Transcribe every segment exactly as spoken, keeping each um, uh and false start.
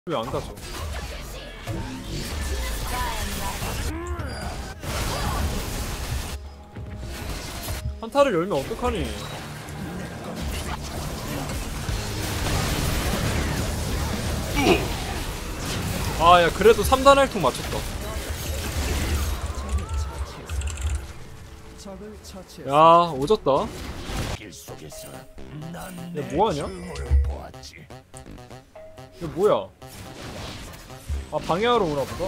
왜 안 가죠? 한타를 열면 어떡하니? 아, 야, 그래도 삼 단 할통 맞췄다. 야, 오졌다. 야, 뭐하냐? 이거 뭐야? 아, 방해하러 오나 보다.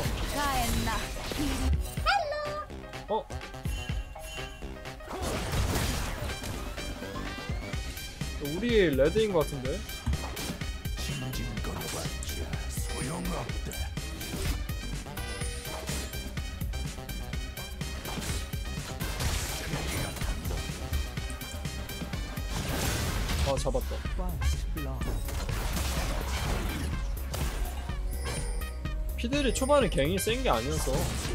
어? 우리 레드인 것 같은데? 아, 잡았다. 피들이 초반에 갱이 센 게 아니어서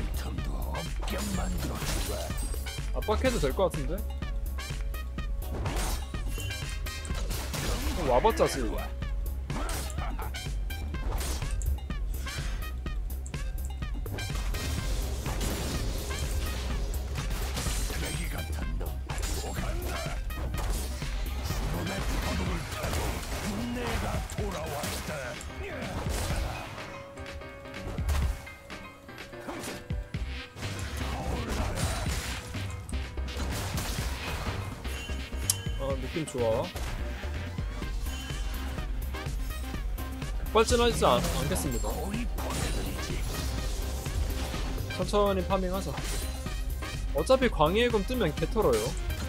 압박해도 될 것 같은데? 어, 와봤자지. 아, 느낌 좋아. 급발진하지 않, 않겠습니다. 천천히 파밍하자. 어차피 광해의 검 뜨면 개털어요.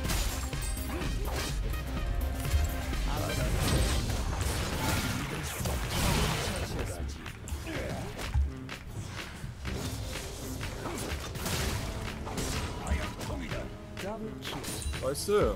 나이스.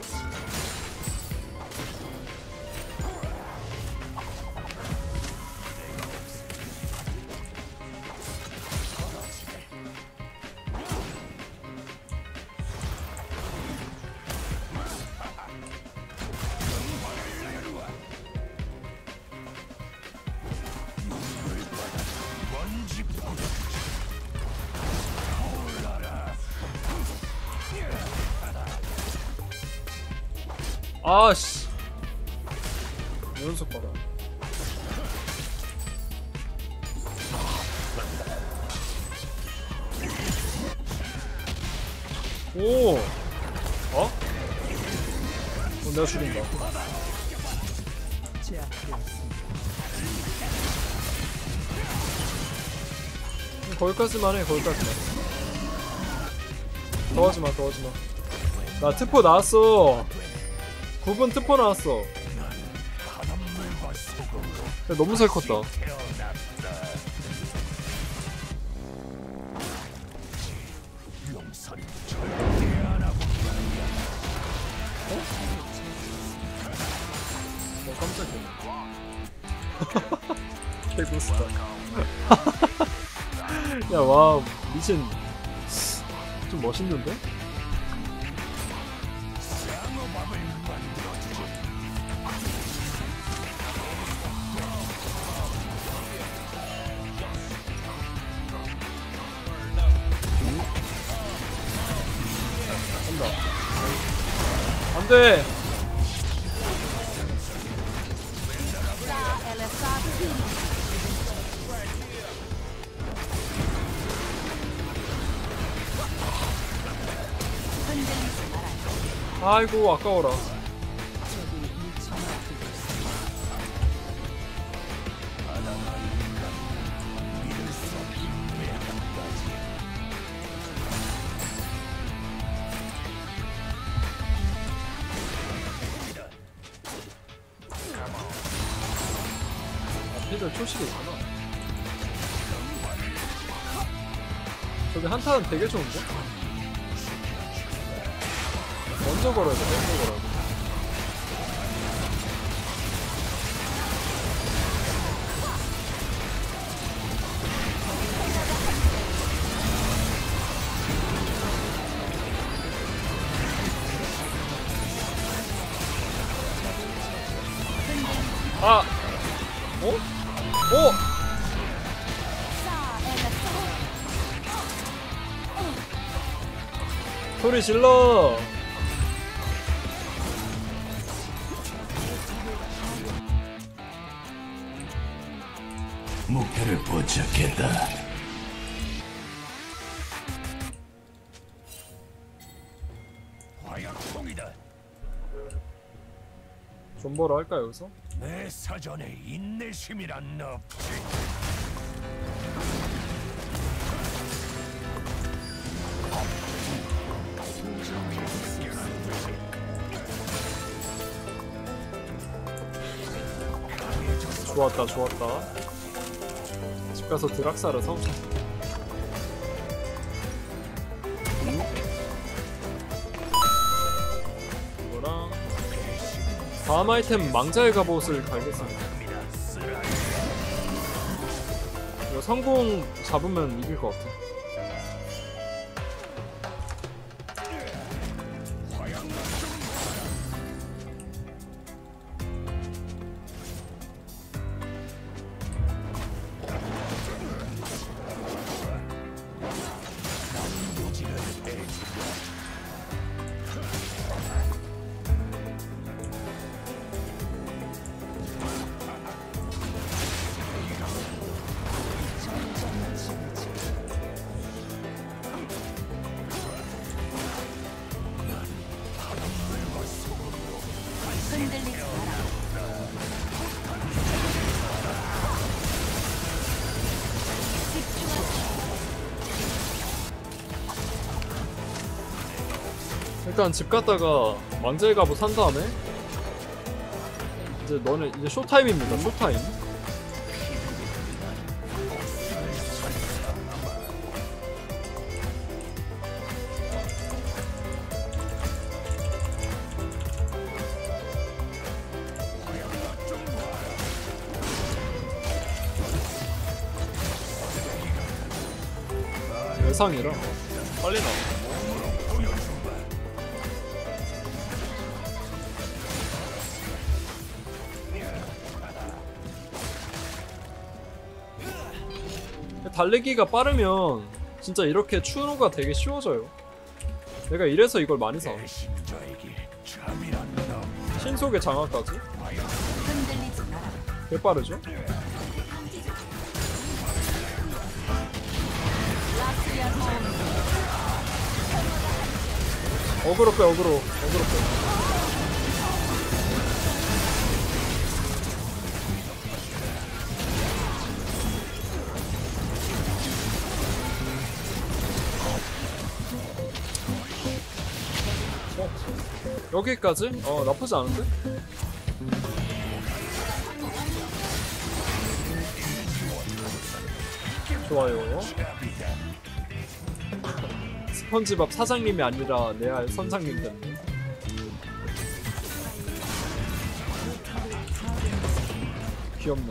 아씨, 연속 봐라. 오, 어? 어, 내가 죽인다. 거기까지만 해, 거기까지만. 더 하지마, 더 하지마. 나 트포 나왔어. 구 분 트포 나왔어. 야, 너무 살 컸다. 어? 어, 깜짝이야. 개구스다. 야, 와, 미친. 좀 멋있는데? 안돼. 아이고, 아까워라. 피들 초식이 있구나. 저기 한타는 되게 좋은데? 먼저 걸어야 돼, 먼저 걸어야 돼. 아! 어? 오! 소리 질러! 목표를 포착했다. 화약통이다. 존버로 할까 여기서? 내 사전에 인내심이란 없지. 좋았다 좋았다. 집 가서 드락사를 사오자. 이거랑 다음 아이템 망자의 갑옷을 갈겠습니다. 이거 성공 잡으면 이길 것 같아. 흔들리지 마라. 일단 집 갔다가 망자의 갑옷 산 다음에 이제 너네 이제 쇼타임입니다. 쇼타임. 예상이라 빨리 나와. 달리기가 빠르면 진짜 이렇게 추노가 되게 쉬워져요. 내가 이래서 이걸 많이 사. 신속의 장화까지 흔들리지 마라. 개 빠르죠? 라스리아 홈. 어그로 빼 어그로 어그로 빼. 어? 여기까지? 어 나쁘지 않은데? 좋아요. 스펀지밥 사장님이 아니라 레알 선장님 됐네. 귀엽네.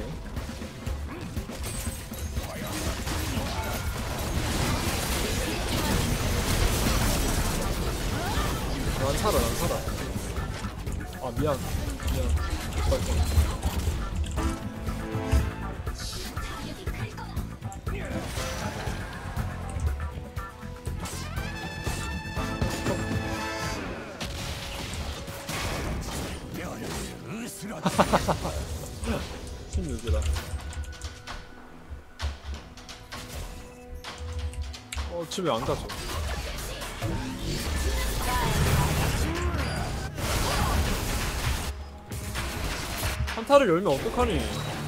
난 살아 난 살아. 아 미안 미안. 빨리. 십육이다. 어, 집에 안 가죠. 한타를 열면 어떡하니?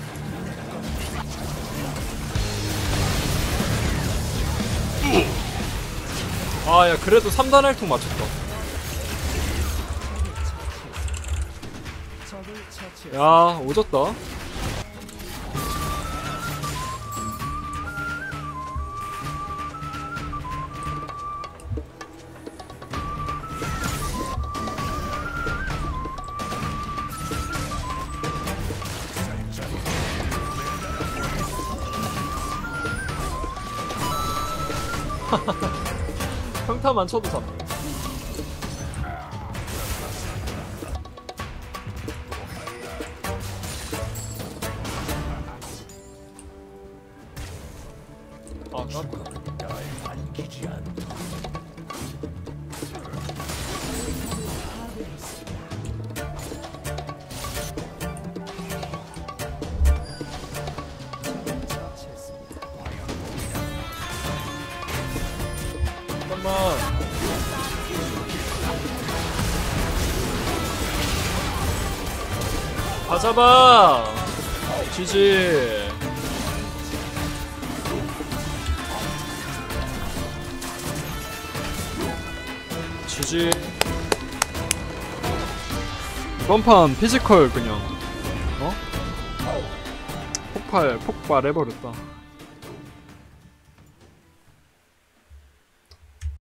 아, 야, 그래도 삼 단 할통 맞췄다. 야, 오졌다. 평타만 쳐도 잡네. 아, 나 죽음은 날 반기지 않다. 잠깐만. 다 잡아. 지지. 지지. 이번 판 피지컬 그냥 어? 폭발 폭발해버렸다.